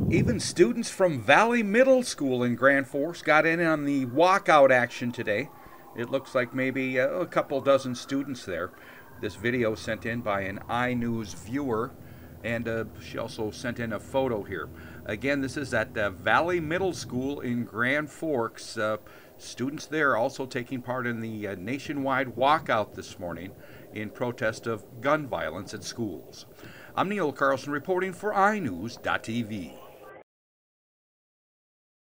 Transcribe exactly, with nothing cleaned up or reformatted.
Even students from Valley Middle School in Grand Forks got in on the walkout action today. It looks like maybe a couple dozen students there. This video sent in by an iNews viewer, and uh, she also sent in a photo here. Again, this is at uh, Valley Middle School in Grand Forks. Uh, students there also taking part in the uh, nationwide walkout this morning in protest of gun violence at schools. I'm Neil Carlson reporting for i news dot t v.